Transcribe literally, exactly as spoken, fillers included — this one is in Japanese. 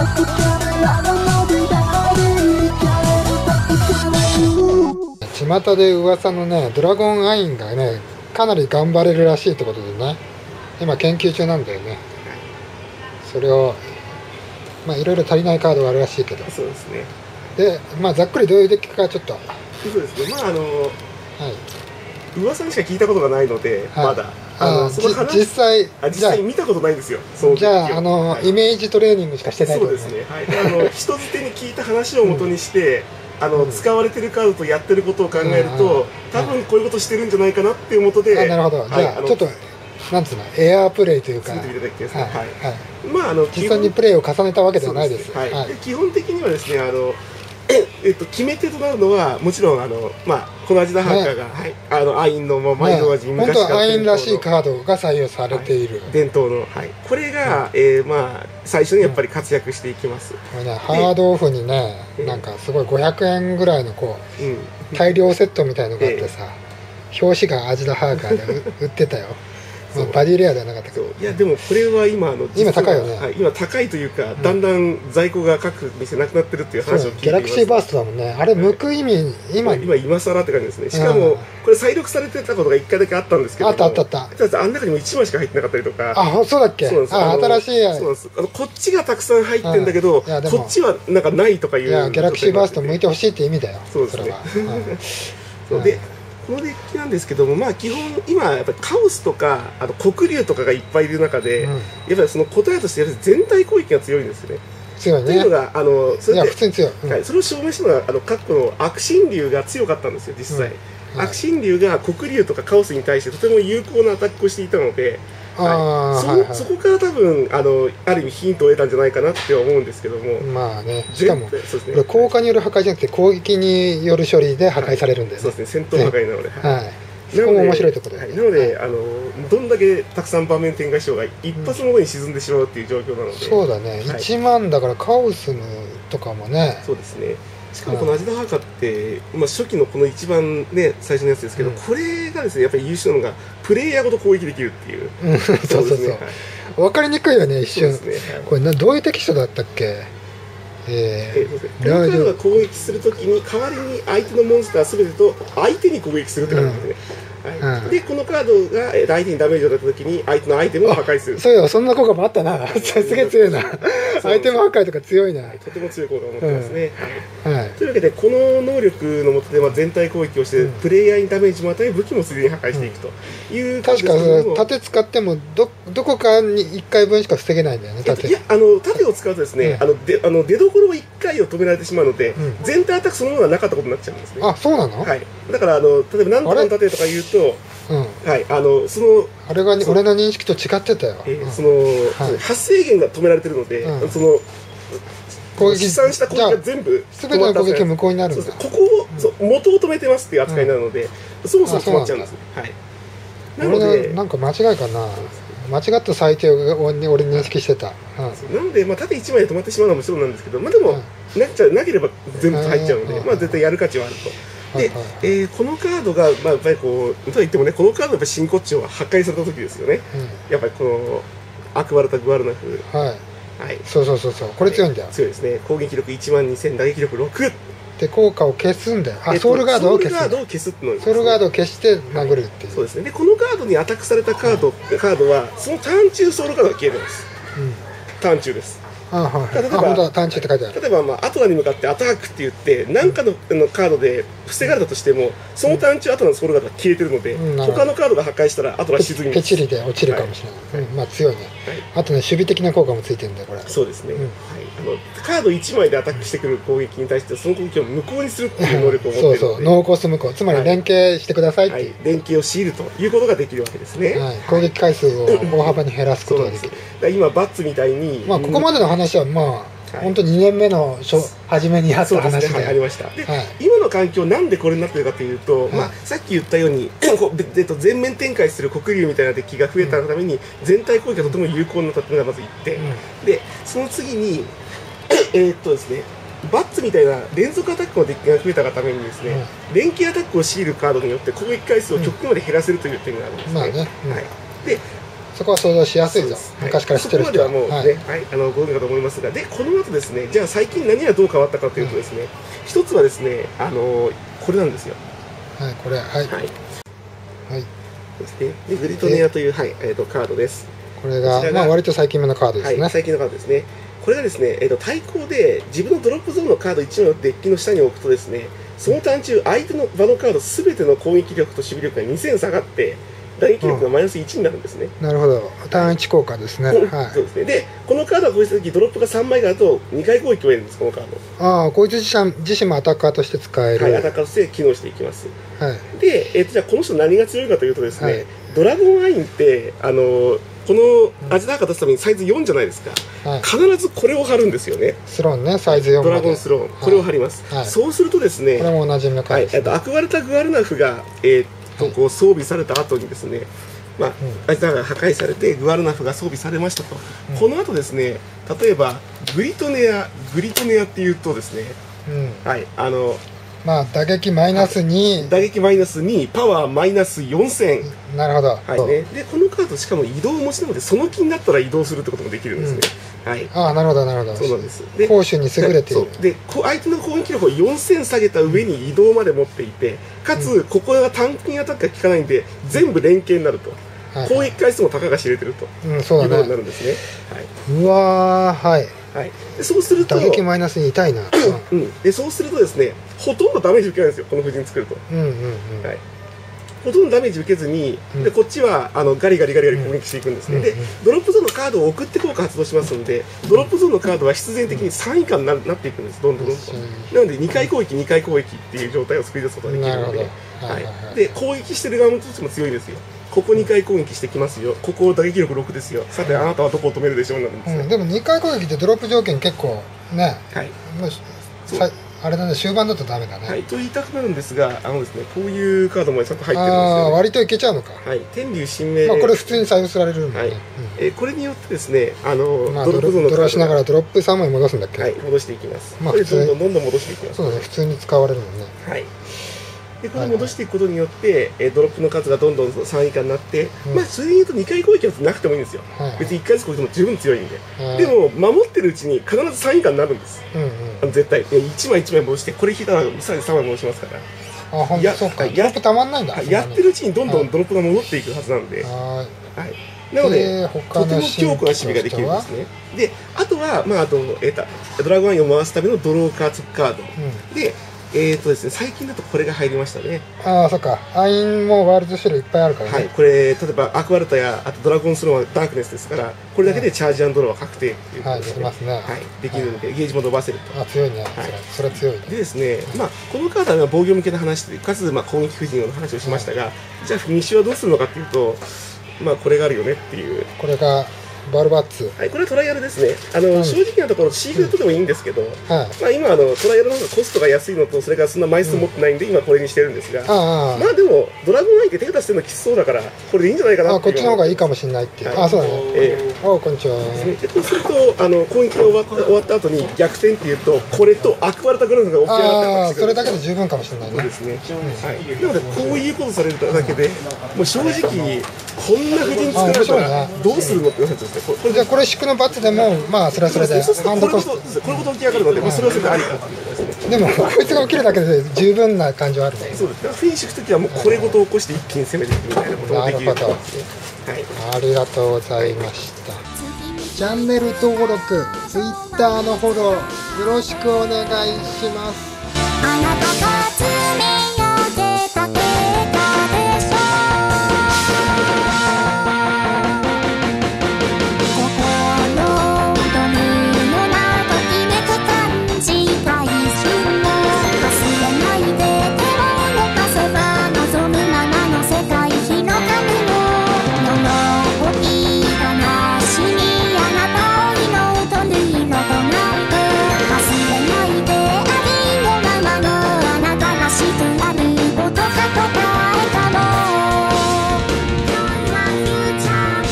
巷で噂のねドラゴンアインがねかなり頑張れるらしいってことでね今研究中なんだよね。それをまあいろいろ足りないカードがあるらしいけど。 そうですね。 でまあざっくりどういうデッキかちょっと。 そうですね。まああの、はい、噂にしか聞いたことがないので、はい、まだあのその話実際あ実際見たことないんですよ。 そうじゃああの、はい、イメージトレーニングしかしてないと、 ね、そうですね。はい。あの人づてに聞いた話を元にして。うんあの、うん、使われてるカードとやってることを考えると、多分こういうことしてるんじゃないかなっていうことで、 あなるほど、はい、じゃあちょっとなんつうのエアープレイというか、 はいはい、 まああの実際にプレイを重ねたわけではないです。 はいはい、で基本的にはですねあのえっと決め手となるのはもちろんあのまあこのアジダハーカーが、ねはい、あのアインの毎度味、 ね、昔から本当はアインらしいカードが採用されている、 はい、伝統の、はい、これが、うんえー、まあ最初にやっぱり活躍していきます。これねハードオフにねなんかすごいごひゃくえんぐらいのこう、うん、大量セットみたいのがあってさ、えー、表紙がアジダハーカーで売ってたよ。まあ、バディレアではなかったけどいやでもこれは今の今高いよね、 はい、今高いというか、うん、だんだん在庫が各店なくなってるっていう話を聞いています。 ギャラクシーバーストだもんねあれ向く意味、はい、 今今今更って感じですね。しかもこれ再録されてたことがいっかいだけあったんですけどあったあったあったあん中にもいちまいしか入ってなかったりとかあそうだっけそうなんですあ新しいやそうなんですあのこっちがたくさん入ってんだけどこっちはなんかないとかいういやギャラクシーバースト向いてほしいって意味だよ。 そうですねそうでこのデッキなんですけども、まあ基本今やっぱりカオスとかあと黒竜とかがいっぱいいる中で、うん、やっぱりその答えとしてやっぱり全体攻撃が強いんですよね。 強いね。 っていうのがあのそれでいや普通に強い、うんはい、それを証明したのはあの過去の悪神竜が強かったんですよ実際、うんはい、悪神竜が黒竜とかカオスに対してとても有効なアタックをしていたので。はい、そ, はいはい、そこから多分あのある意味ヒントを得たんじゃないかなって思うんですけどもまあねしかもそうです、ね、これ効果による破壊じゃなくて攻撃による処理で破壊されるんで、ねはい、 そうですね戦闘破壊なので、ね、 はいそこも面白いところで、 はい、なので、はい、あのどんだけたくさん場面展開しようが一発の上に沈んでしまうっていう状況なので、うん、 そうだね、はい、いちまんだからカオスのとかもねそうですねしかもこのアジダハーカーって、まあ、初期のこの一番ね最初のやつですけど、うん、これがですねやっぱり優秀なのがプレイヤーごと攻撃できるっていう、 うん、そうそうそう、ねはい、分かりにくいよね一瞬、ねはい、これなどういうテキストだったっけえー、えー、このカードが攻撃するときに代わりに相手のモンスターすべてと相手に攻撃するって感じですね、うんはいうん、でこのカードが相手にダメージを与えたときに相手のアイテムを破壊する。 そうよそんな効果もあったなすげえ強いなアイテム破壊とか強いな、 とても強い効果を持ってますね、うんはい、というわけでこの能力の下でまあ全体攻撃をして、うん、プレイヤーにダメージも与え武器もすでに破壊していくという、うん、 確か盾使っても ど, どこかにいっかいぶんしか防げないんだよね盾。 いやあの盾を使うとですね、うん、あのであの出所をいっかいを止められてしまうので、うん、全体アタックそのものがなかったことになっちゃうんですね。 あそうなの、 はい、だからあの例えば何とかの盾とか言うとうんはい、あのそのあれが俺の認識と違ってたよ、 えーうん、その、はい、発生源が止められてるので、うん、その攻撃試算した攻撃が全部全ての攻撃が無効になるんだ。 ここを、うん、そう元を止めてますっていう扱いになるので、うん、そもそも止まっちゃうんですね。はい。 なのでなんか間違いかな。間違った最低を俺認識してた。 うん、なのでまあ縦一枚で止まってしまうのはもちろんなんですけど、まあでも、うん、なっちゃなければ全部入っちゃうので、まあ絶対やる価値はあると。で、はいはいえー、このカードが、まあ、やっぱりこうとは言ってもねこのカードのやっぱ真骨頂は破壊された時ですよね、うん、やっぱりこのアクバルタ・グアルナフはい、はい、そうそうそうそうこれ強いんだよ、 えー、強いですね攻撃力いちまんにせん打撃力ろくで効果を消すんだよ。あ、ソウルガードを消す。 ソウルガードを消すっての、ね、 ソウルガードを消して殴るっていう、はい、 そうですね。でこのカードにアタックされたカード、はい、カードはそのターン中ソウルガードが消えるんです、うん、ターン中です。 あはい、例えば本当はタンチって書いてある。 例えば、まあ、アトナに向かってアタックって言って何か の, のカードで防がれたとしてもそのターン中アトナのソウルガードが消えてるので、うん、他のカードが破壊したらアトナは沈みます。 ペチリで落ちるかもしれない、はいうん、まあ強いね、はい、あとね守備的な効果もついてるんだよこれ。 そうですね、うんはい、あのカードいちまいでアタックしてくる攻撃に対してその攻撃を無効にするっていう能力を持っているので、うん、そうそうノーコスト無効つまり連携してくださいっていう、 はいはい、連携を強いるということができるわけですね、 はい、攻撃回数を大幅に減らすことができる今バッツみたいに、 まあ、ここまでの話はまあはい、本当にねんめの初めにあった話で、 ねはい、ありましたで、はい、今の環境なんでこれになってるかというと、はいまあ、さっき言ったように全面展開する黒竜みたいなデッキが増えたために、うん、全体攻撃がとても有効になったというのがまずいって、うん、でその次にえーっとですねバッツみたいな連続アタックのデッキが増えたがためにですね、うん、連携アタックを強いるカードによって攻撃回数を極限まで減らせるという点があるんですね、うんまあねうんはい、でそこは想像しやすいぞ、 はい、 昔から知ってる人はそこまではもうね、はいはい、あのご存知かと思いますが、でこの後ですね、じゃあ最近何がどう変わったかというとですね、うん、一つはですね、あのこれなんですよ。 はい、これ、はい、はい、はい、 ですね。でグリトネアという、はい、えー、とカードです。 これが、まあ、割と最近目のカードですね。 はい、最近のカードですね。これがですね、えー、と対抗で自分のドロップゾーンのカードいちまいをデッキの下に置くとですね、そのターン中、相手の場のカードすべての攻撃力と守備力がにせん下がって、打撃力がマイナスいちになるんですね。 うん、なるほど、ターンいち効果ですね。はい、 そうですね。で、このカードが攻撃したとき、ドロップがさんまいがあるとにかい攻撃を得るんです、このカード。 ああ、こいつ自身自身もアタッカーとして使える。 はい、アタッカーとして機能していきます。 はい、 で、えー、とじゃあ、この人何が強いかというとですね、はい、ドラゴンアインって、あのこの味高出すためにサイズよんじゃないですか、はい、必ずこれを貼るんですよね。 スローンね、サイズよんまでドラゴンスローン、これを貼ります。はい、そうするとですね、 これも同じのカードですね。 はい、アクワルタ・グアルナフが、えーとこう装備された後にですね、まあ、味高が破壊されてグアルナフが装備されましたと、うん、この後ですね、例えばグリトネア、グリトネアっていうとですね、うん、はい、あのまあ打撃マイナスに、 打撃マイナスに、パワーマイナスよんせん。 なるほど。 はいね。で、このカードしかも移動持ちなので、その気になったら移動するってこともできるんですね。うん、はい。 ああ、なるほど、なるほど。 そうなんです。で、 攻守に優れている。 で、相手の攻撃力をよんせん下げた上に移動まで持っていて、かつ、ここは単筋アタックが効かないんで、全部連携になると。はい、攻撃回数もたかが知れてると、うん、そうだね、いうことになるんですね。はい、うわー、はい。 はい、でそうすると打撃マイナスに痛いな、 うん、でそうするとですね、ほとんどダメージ受けないんですよ、この布陣作ると、うんうんうん、はい、ほとんどダメージ受けずに、うん、でこっちはあのガリガリガリガリ攻撃していくんですね、うん、でドロップゾーンのカードを送って効果発動しますので、ドロップゾーンのカードは必然的にさん以下になっていくんです、どんどんどんどん、なのでにかい攻撃、にかい攻撃っていう状態を作り出すことができるので、はいはい、で攻撃してる側としても強いですよ。ここにかい攻撃してきますよ、ここ打撃力ろくですよ、さてあなたはどこを止めるでしょうなんですよ、 うん、でもにかい攻撃ってドロップ条件結構ね、はい、もうあれだね、終盤だとダメだね、 はい、と言いたくなるんですが、あのですね、こういうカードもちゃんと入ってるんですよ、ね、 あ割といけちゃうのか、 はい、天竜神明、 まあこれ普通に採用されるんだね、はい、うん、 えー、これによってですね、あの、 まあ、ドロップゾーンのドローしながらドロップさんまい戻すんだっけ、 はい、戻していきます、 まあ普通にどんどんどんどん戻していきます、 そうだね、普通に使われるもんね、 はい、でこれ戻していくことによって、はいはい、ドロップの数がどんどんさん以下になって、うん、まあそれで言うとにかい攻撃はなくてもいいんですよ、はいはい、別にいっかいずつ攻撃でも十分強いんで、はい、でも守ってるうちに必ずさん以下になるんです、うんうん、あの絶対いちまいいちまい戻して、これ引いたらさらにさんまい戻しますから、 あ、ほんとそうか、ドロップたまんないんだ、 やってるうちにどんどんドロップが戻っていくはずなんで、はい、はい、なので、とても強固な守備ができるんですね。で、あとは、まあ、あと、えー、とドラゴンアインを回すためのドローカーツカード、うん、で、えーとですね、最近だとこれが入りましたね。 ああ、そっか。アインもワールド種類いっぱいあるからね。 はい、これ、例えばアクアルタやあとドラゴンスローはダークネスですから、これだけでチャージ&ドローは確定っていうことですね。はい、できますね。はい、できるので、はい、ゲージも伸ばせると。 あ、強いね。はい、それは強いね。でですね、まあ、このカードは防御向けの話で、かつ、まあ、攻撃布陣の話をしましたが、はい、じゃあ、フィニッシュはどうするのかっていうと、まあ、これがあるよねっていう。 これがバルバッツ、 はい、これはトライアルですね。あの、うん、正直なところシークレットでもいいんですけど、うん、はい、まあ今あのトライアルの方がコストが安いのと、それからそんな枚数持ってないんで、うん、今これにしてるんですが、あまあでもドラゴンアイって手札してるのきつそうだからこれでいいんじゃないかなっていう。 あ、こっちの方がいいかもしれないっていう、はい、あ、そうだね、えー、あ、こんにちは。 でそうするとあの攻撃が終わった終わった後に逆転っていうと、これとアクアルタグラウンドが起き上がったりとかしてくる。 それだけで十分かもしれないね。 そうですね、うん、はい、なのでこういうことされるだけで、もう正直こんな布陣作られたらどうするのって話ですね。これじゃあこれのバッツでも、まあそれはそれでハンドコスト、これほど起き上がるので、まあ、それはそれでありかということですね。 でもこいつが起きるだけで十分な感じはあるね。 そうですね。フィニッシュするときはもうこれごと起こして一気に攻めていくみたいなこともできる。なるほど、はい、 ありがとうございました、はい、チャンネル登録、ツイッターのフォローよろしくお願いします。あなた